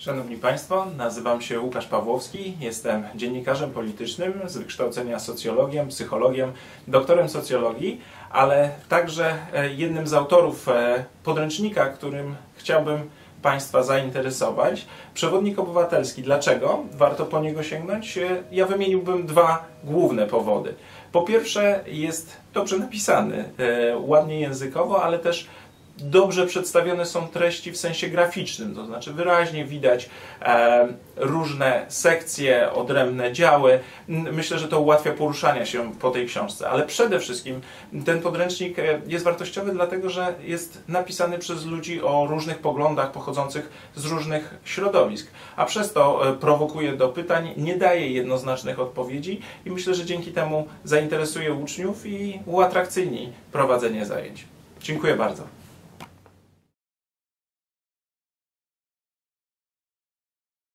Szanowni Państwo, nazywam się Łukasz Pawłowski, jestem dziennikarzem politycznym, z wykształcenia socjologiem, psychologiem, doktorem socjologii, ale także jednym z autorów podręcznika, którym chciałbym Państwa zainteresować. Przewodnik obywatelski. Dlaczego warto po niego sięgnąć? Ja wymieniłbym dwa główne powody. Po pierwsze, jest dobrze napisany, ładnie językowo, ale też dobrze przedstawione są treści w sensie graficznym, to znaczy wyraźnie widać różne sekcje, odrębne działy. Myślę, że to ułatwia poruszanie się po tej książce, ale przede wszystkim ten podręcznik jest wartościowy dlatego, że jest napisany przez ludzi o różnych poglądach pochodzących z różnych środowisk, a przez to prowokuje do pytań, nie daje jednoznacznych odpowiedzi i myślę, że dzięki temu zainteresuje uczniów i uatrakcyjni prowadzenie zajęć. Dziękuję bardzo.